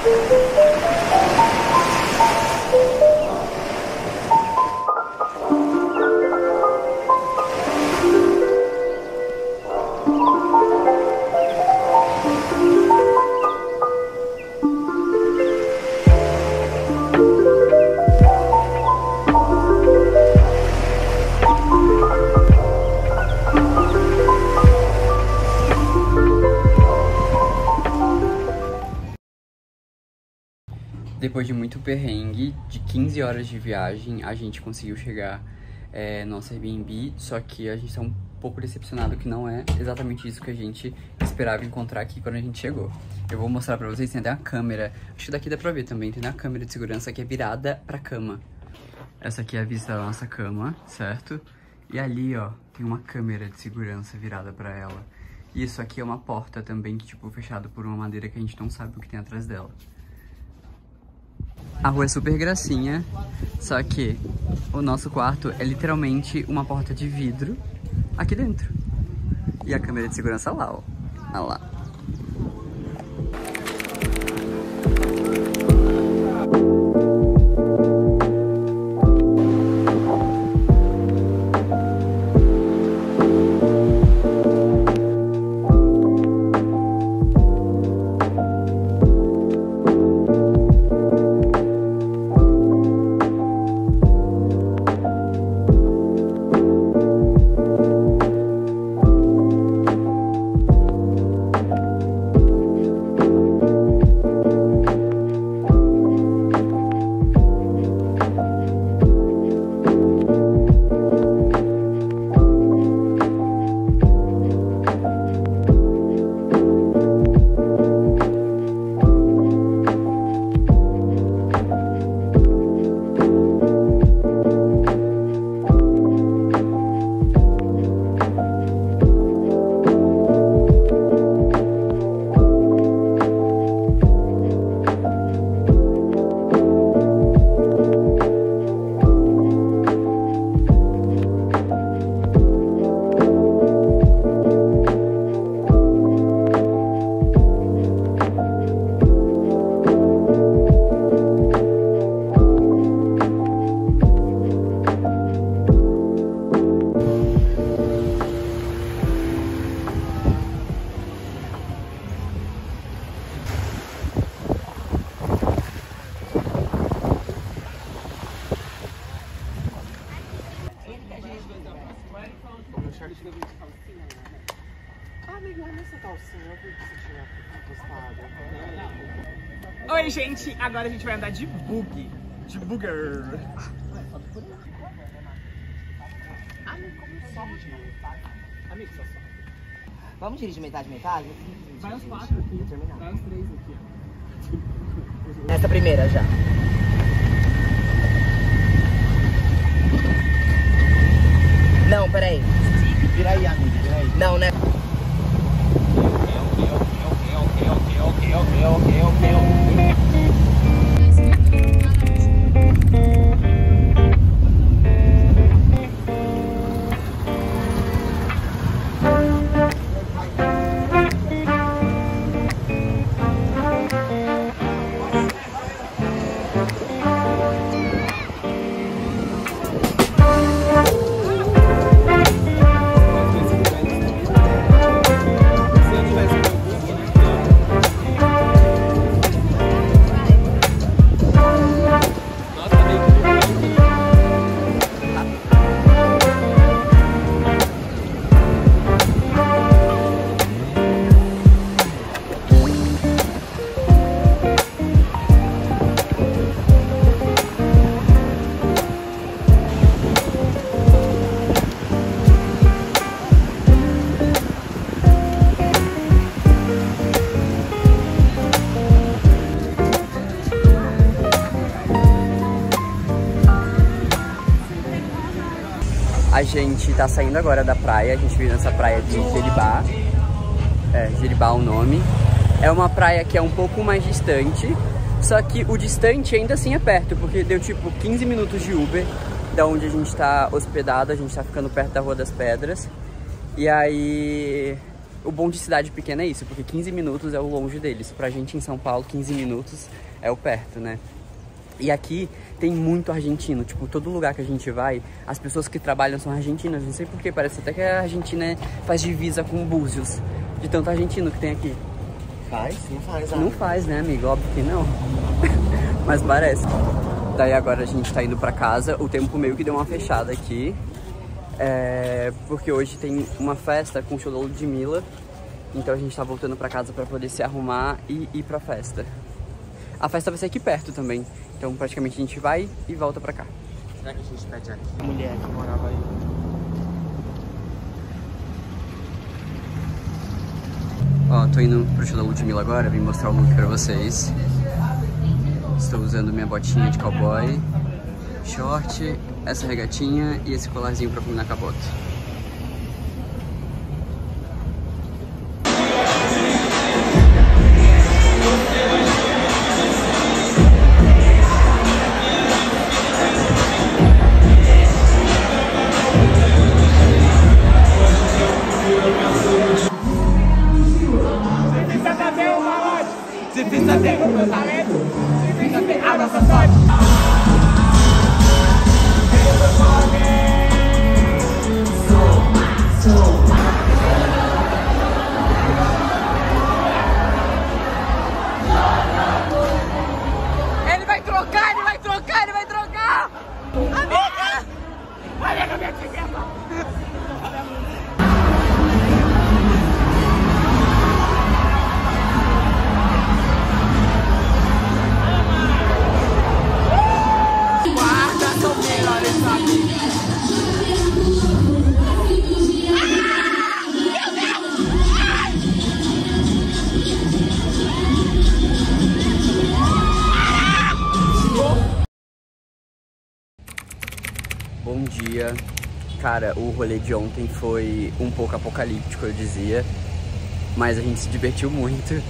Depois de muito perrengue, de 15 horas de viagem, a gente conseguiu chegar no nosso Airbnb, só que a gente tá um pouco decepcionado que não é exatamente isso que a gente esperava encontrar aqui quando a gente chegou. Eu vou mostrar pra vocês, tem até a câmera, acho que daqui dá pra ver também, tem a câmera de segurança que é virada pra cama. Essa aqui é a vista da nossa cama, certo? E ali, ó, tem uma câmera de segurança virada pra ela. E isso aqui é uma porta também, que tipo, fechada por uma madeira que a gente não sabe o que tem atrás dela. A rua é super gracinha, só que o nosso quarto é literalmente uma porta de vidro aqui dentro. E a câmera de segurança lá, ó. Olha lá. Oi, gente! Agora a gente vai andar de bug. De bugger. Amigo, só. Vamos dirigir metade, metade? Vai aos 4 aqui. Terminar. Vai aos 3 aqui, ó. Essa primeira já. Não, peraí. Vira aí, amigo, vira aí. Não, né? Ok. A gente tá saindo agora da praia, a gente veio nessa praia de Jeribá. Jeribá é o nome. É uma praia que é um pouco mais distante, só que o distante ainda assim é perto, porque deu tipo 15 minutos de Uber da onde a gente tá hospedado, a gente tá ficando perto da Rua das Pedras. E aí o bom de cidade pequena é isso, porque 15 minutos é o longe deles. Pra gente em São Paulo, 15 minutos é o perto, né? E aqui tem muito argentino, tipo, todo lugar que a gente vai, as pessoas que trabalham são argentinas. Não sei porquê, parece até que a Argentina faz divisa com Búzios, de tanto argentino que tem aqui. Faz? Não faz, Não faz, né, amigo? Óbvio que não. Mas parece. Daí agora a gente tá indo pra casa, o tempo meio que deu uma fechada aqui. Porque hoje tem uma festa com o show da Ludmilla. Então a gente tá voltando pra casa pra poder se arrumar e ir pra festa. A festa vai ser aqui perto também. Então praticamente a gente vai e volta pra cá. Será que a gente pede aqui? A mulher que morava aí. Ó, tô indo pro show da Ludmilla agora, vim mostrar o look pra vocês. Estou usando minha botinha de cowboy, short, essa regatinha e esse colarzinho pra combinar com a bota. Se precisa ter o meu talento, se precisa ter a nossa sorte. Ele vai trocar, ele vai trocar, ele vai trocar! Amiga! Olha a minha etiqueta! Bom dia. Cara, o rolê de ontem foi um pouco apocalíptico, eu dizia. Mas a gente se divertiu muito.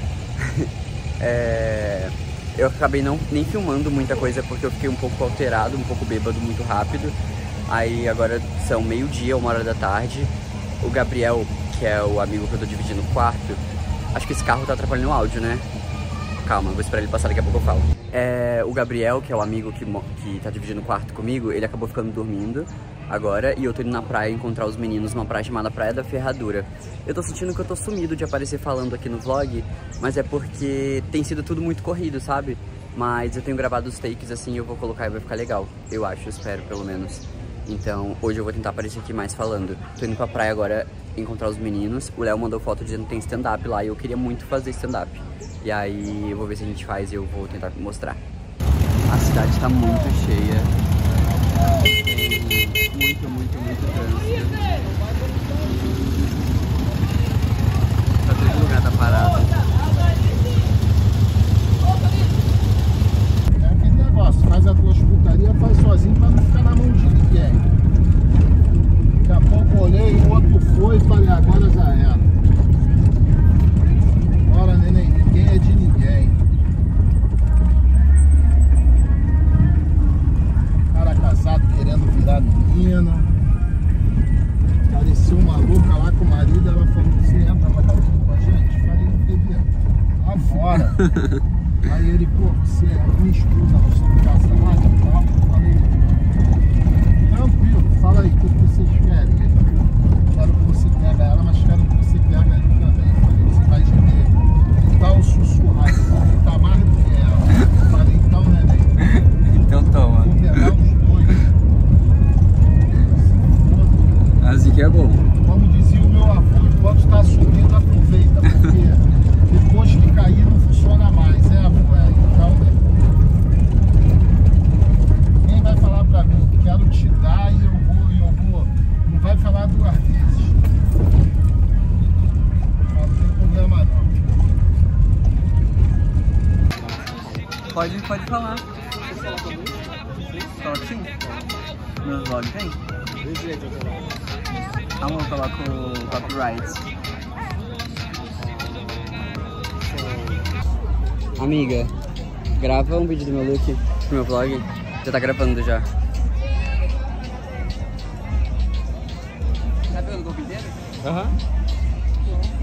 Eu acabei nem filmando muita coisa porque eu fiquei um pouco alterado, um pouco bêbado muito rápido. Aí agora são meio-dia, 1h da tarde. O Gabriel, que é o amigo que eu tô dividindo o quarto, acho que esse carro tá atrapalhando o áudio, né? Calma, vou esperar ele passar, daqui a pouco eu falo. O Gabriel, que é o amigo que tá dividindo o quarto comigo, ele acabou ficando dormindo agora e eu tô indo na praia encontrar os meninos numa praia chamada Praia da Ferradura. Eu tô sentindo que eu tô sumido de aparecer falando aqui no vlog, mas é porque tem sido tudo muito corrido, sabe? Mas eu tenho gravado os takes assim e eu vou colocar e vai ficar legal. Eu acho, espero pelo menos. Então hoje eu vou tentar aparecer aqui mais falando. Tô indo pra praia agora encontrar os meninos. O Léo mandou foto dizendo que tem stand-up lá e eu queria muito fazer stand-up. E aí eu vou ver se a gente faz e eu vou tentar mostrar. A cidade tá muito cheia. Muito trânsito. Tá todo lugar tá parado. É aquele negócio, faz a tua putaria, faz sozinho pra não ficar na mão de ninguém. Daqui a pouco olhei, o outro foi e falei, agora já era. Bora, neném, ninguém é de ninguém. Cara casado querendo virar menina. Parecia uma louca lá com o marido, ela falou, você entra pra casa com a gente? Falei, bebê, agora. Aí ele, pô, você é minha esposa, nós estamos casados lá, tá? Falei, tranquilo, fala aí, o que vocês querem? Quero que você pega ela, mas quero que você pega ele também. Falei, você vai gemer. Então sussurrar, ele tá mais do que ela. Falei, então, neném. Então toma. Vou pegar os dois. Assim que é bom. Como dizia o meu avô, enquanto está subindo, aproveita, porque depois que cair não funciona mais, avô? Então, quem vai falar pra mim, quero te dar e eu vou, não vai falar duas vezes. Não tem problema não. Pode falar. Fala que sim. No vlog tem? Amor, eu coloco copyrights. Amiga, grava um vídeo do meu look pro meu vlog. Já tá gravando já. Tá vendo o golpe dele? Aham.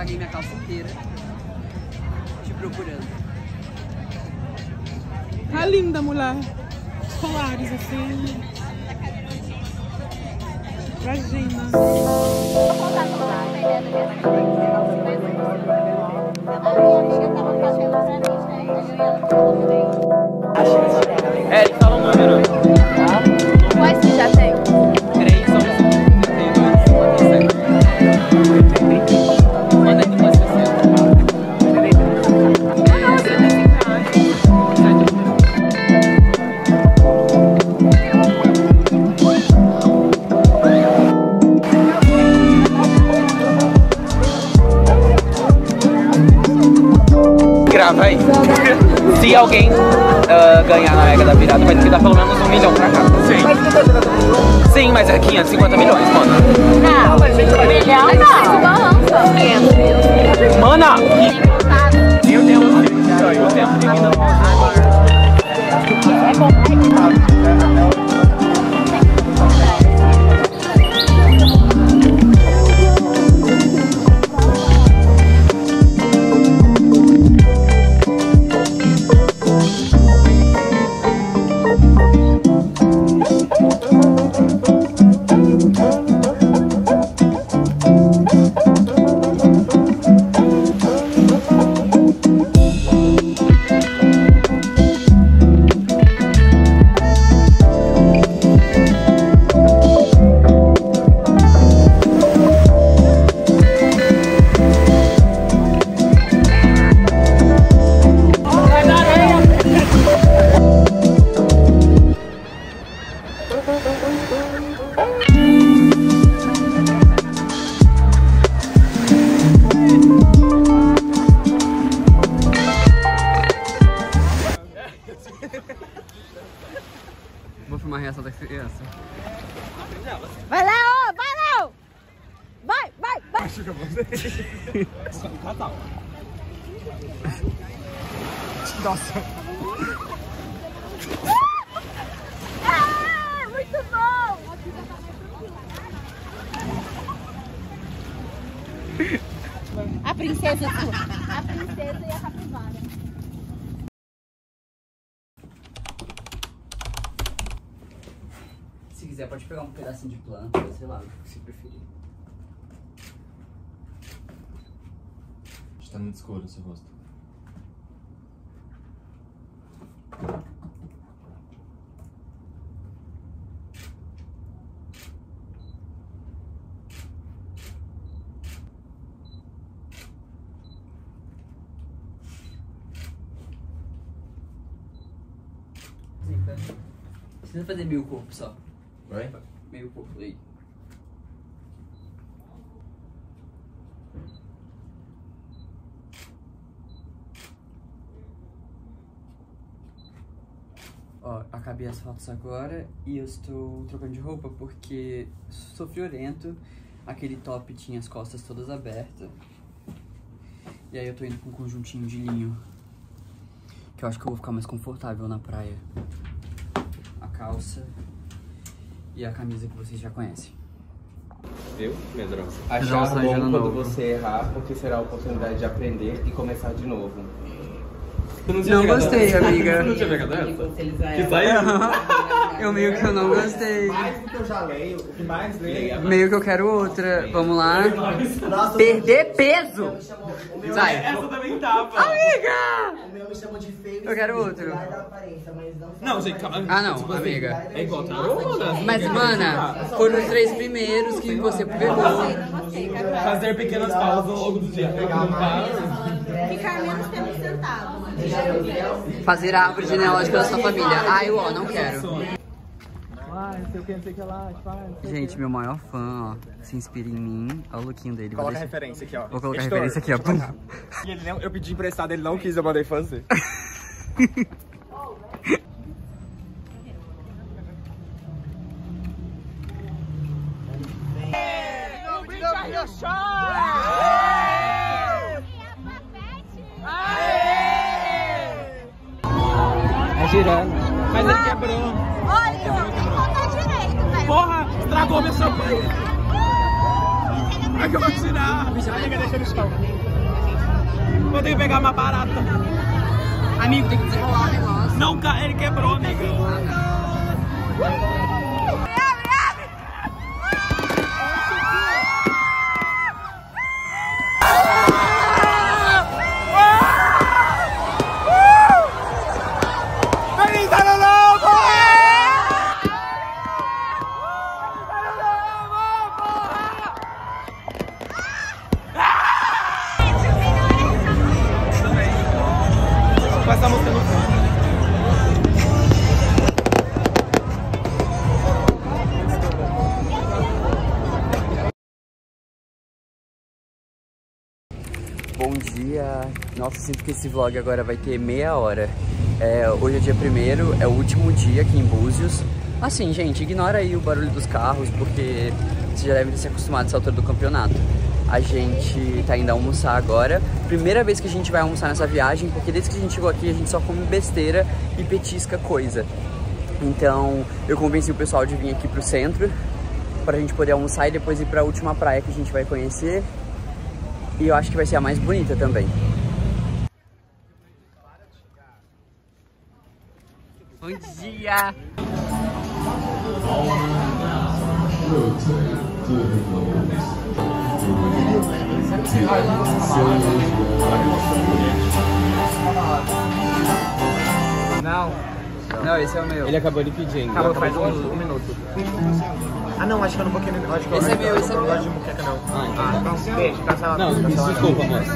estraguei minha calça inteira te procurando. Tá linda, mulher. Colares assim. Imagina. Vou voltar com a ideia da minha tava fazendo pra mim, né? Eric, fala um número. Quais você já tem? 3, 11, 32, 47. Manda aqui mais 60. Grava aí. Se alguém ganhar na Mega da Virada, vai ter que dar pelo menos 1 milhão pra cá. Sim. Sim, mas é 550 milhões, mano. Não, milhão não. Mana! Eu tenho um tempo de vida. Vou filmar a reação da criança. Vai, Léo! Vai, Léo! Vai, vai, vai! Nossa. Ah, muito bom! A princesa e a capivara. Se quiser, pode pegar um pedacinho de planta, sei lá, o que você preferir. Está muito escuro o seu rosto. Precisa fazer meio corpo só. Vai? Meio corpo aí. Ó, acabei as fotos agora e eu estou trocando de roupa porque sou friorento. Aquele top tinha as costas todas abertas. E aí eu tô indo com um conjuntinho de linho, que eu acho que eu vou ficar mais confortável na praia. A calça e a camisa que vocês já conhecem. Viu, Medrosa? Achar Achar bom quando você errar, porque será a oportunidade de aprender e começar de novo. Não gostei, amiga. Não tinha pegado essa? Que Eu meio que eu não gostei. Mais do que eu já leio, o que mais leio. Meio que eu quero outra. Vamos lá. Perder peso! Sai! Essa também tava. Amiga! O meu me chamou de feio. Eu quero outro. Da aparência, mas não. Não, gente, calma. Ah, não, amiga. É igual tarô, né? Mas, mana, foram os 3 primeiros que você pegou. Fazer pequenas pausas ao longo do dia. Ficar menos tempo sentado. Fazer a árvore genealógica da sua família. Ai, ó, não quero. Gente, meu maior fã, ó, se inspira em mim. Olha o lookinho dele. Coloca a referência aqui, ó. Vou colocar a referência aqui, ó. E ele não, eu pedi emprestado, ele não quis, eu mandei fazer. É girando. Mas ele quebrou. Olha, não tem que contar direito, velho. Porra, estragou meu champanhe. Ai, que eu vou tirar. Amiga, deixa no chão. Vou ter que pegar uma barata. Amigo, tem que desenrolar o negócio. Não, ele quebrou, amiga. Essa música no fundo. Bom dia. Nossa, sinto que esse vlog agora vai ter meia hora. Hoje é dia 1º, é o último dia aqui em Búzios. Assim, gente, ignora aí o barulho dos carros, porque vocês já devem ter se acostumado a essa altura do campeonato. A gente tá indo almoçar agora. Primeira vez que a gente vai almoçar nessa viagem, porque desde que a gente chegou aqui a gente só come besteira e petisca coisa. Então eu convenci o pessoal de vir aqui pro centro pra gente poder almoçar e depois ir pra última praia que a gente vai conhecer. E eu acho que vai ser a mais bonita também. Bom dia! Não, esse é o meu. Ele acabou de pedir ainda. Acabou faz um minuto. Ah não, acho que eu não boquei no... Esse é meu, esse é Eu não meu. gosto de muqueca não. Então deixa, cancela. Não, desculpa, moça.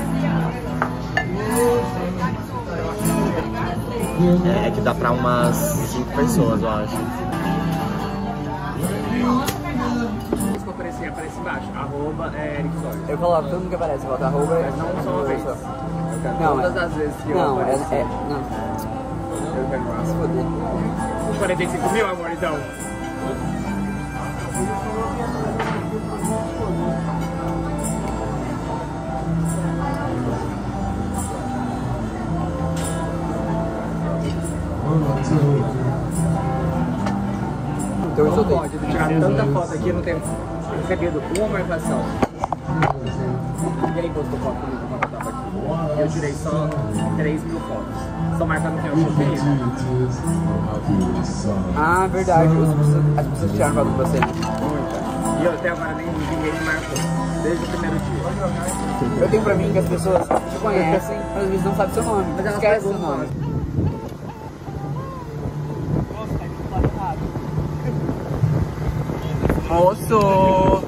É que dá pra umas 5 pessoas, eu acho. Aparece embaixo, @Eric Soares. Eu coloco todo mundo que aparece, bota arroba. Mas não só uma vez. Não, Todas as vezes que eu não, apareci. não. Eu quero mais. Se foder. 45 mil, amor, então. Então eu Não soltei. pode tirar tanta foto aqui, eu não tenho recebido uma marcação. Ninguém postou foto comigo quando eu tava aqui. Eu tirei só 3 mil fotos. Só marcando quem eu chutei. Ah, verdade. As pessoas tiraram foto com você. E eu até agora ninguém me marcou. Desde o primeiro dia. Eu tenho pra mim que as pessoas te conhecem, mas às vezes não sabem seu nome. Mas elas esquecem seu nome. Moço!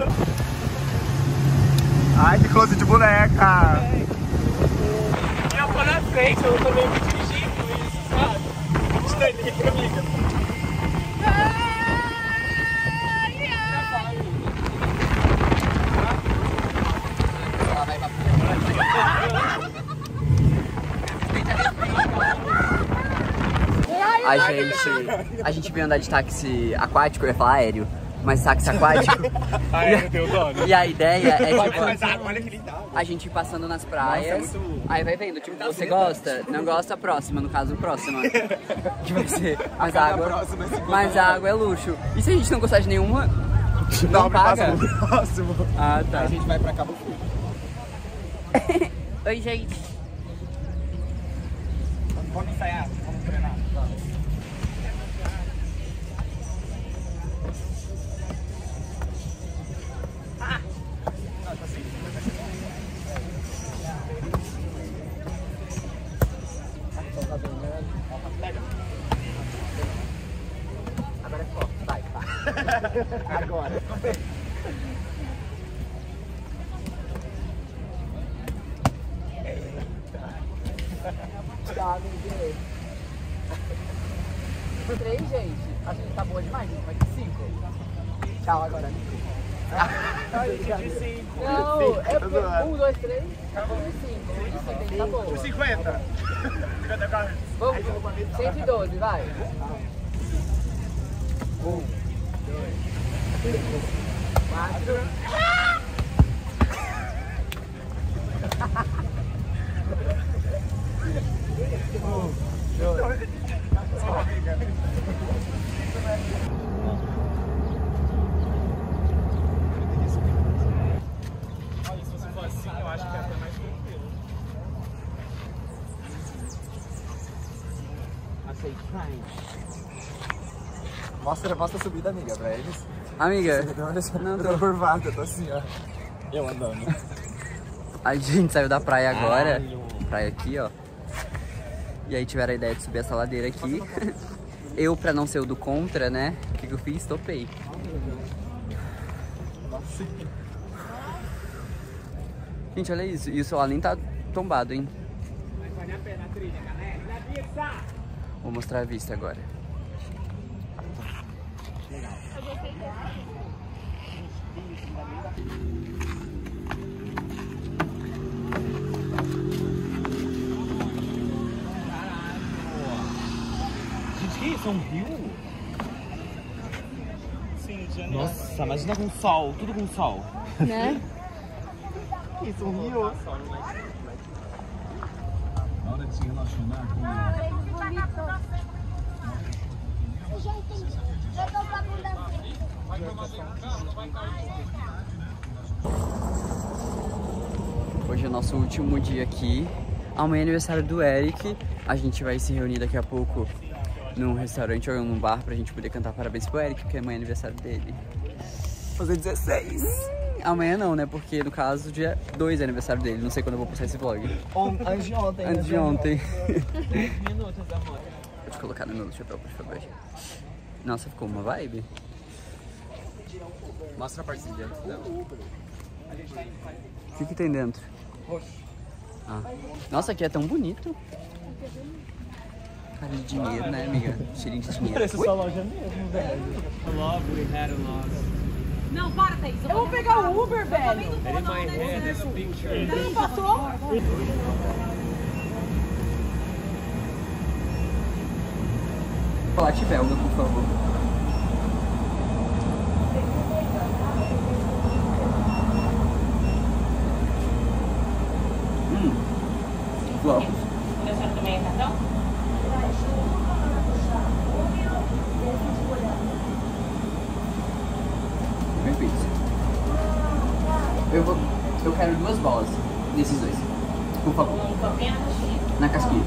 Ai, que close de boneca! Eu tô na frente, eu tô meio que dirigindo isso, sabe? Isso daí, ninguém fica amiga. A gente veio andar de táxi aquático, eu ia falar aéreo, mas táxi aquático. E a ideia é tipo, a gente ir passando nas praias, aí vai vendo, tipo, você gosta, não gosta, próxima, no caso, próxima. Que vai ser, mas a água é luxo. E se a gente não gostar de nenhuma, não paga? Próximo. Ah, tá. A gente vai pra Cabo Frio. Oi, gente. Vamos ensaiar, vamos treinar. Agora é foto, vai. Agora. Tchau, gente. 3, gente. A gente tá boa demais, gente. Vai de 5. Tchau agora, amigo. Não, é 1, 2, 3. 1 de 5. 1 de 5, a gente tá boa. 50. Vamos, 112, vai. 1, 2, 3, 4. Olha, se você for assim, eu acho que é até mais tranquilo. Mostra a subida, amiga, pra eles. Amiga, Não, tô curvado, eu tô assim, ó. Eu andando. a gente saiu da praia agora. Praia aqui, ó. E aí tiveram a ideia de subir essa ladeira aqui. Eu, pra não ser o do contra, né? O que eu fiz? Topei. Gente, olha isso. E o celular nem tá tombado, hein? Mas vale a pena a trilha, galera. Vou mostrar a vista agora. Gente, que isso? É um rio? Nossa, imagina com sol, tudo com sol. Né? Isso, um rio. Na hora de se relacionar com Hoje é o nosso último dia aqui. Amanhã é aniversário do Eric. A gente vai se reunir daqui a pouco num restaurante ou num bar pra gente poder cantar parabéns pro Eric, porque amanhã é aniversário dele. Fazer 16. Amanhã não, né? Porque no caso, dia 2 é aniversário dele. Não sei quando eu vou postar esse vlog. Antes de ontem. Antes de ontem. 10 minutos, amor. Pode colocar no meu chapéu, por favor. Nossa, ficou uma vibe. Mostra a parte de dentro dela. O que tem dentro? Ah. Nossa, aqui é tão bonito. Cara de dinheiro, né, amiga? Cheirinho de dinheiro. Parece sua loja mesmo, velho. Love, we had a loss. Não, para, Thaís. Eu vou pegar o Uber, velho. In my head is a picture. Você não passou? Chocolate belga, por favor. Flocos. A senhora também é cartão? Perfeito. Eu quero 2 bolas desses 2. Por favor. Um copinho na casquinha. Na casquinha.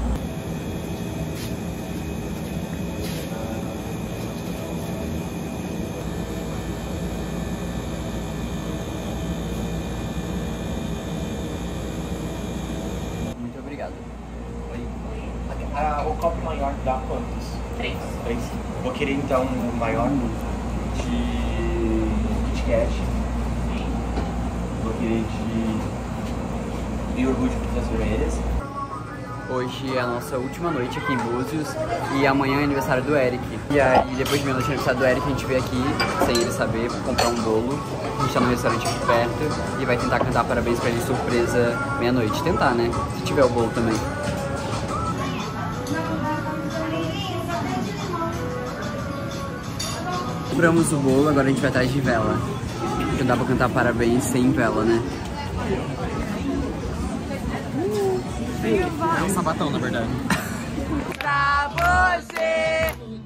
Muito obrigado. O copo maior dá quantos? 3. 3. Vou querer então o maior de Kit Kat. Vou querer de iogurte de frutas vermelhas. Hoje é a nossa última noite aqui em Búzios e amanhã é aniversário do Eric. E aí, depois de meia-noite é aniversário do Eric, a gente veio aqui, sem ele saber, pra comprar um bolo. A gente tá no restaurante aqui perto e vai tentar cantar parabéns pra ele surpresa meia-noite. Tentar, né? Se tiver o bolo também. Compramos o bolo, agora a gente vai atrás de vela. Porque dá pra cantar parabéns sem vela, né? É um sabatão, na verdade. Pra você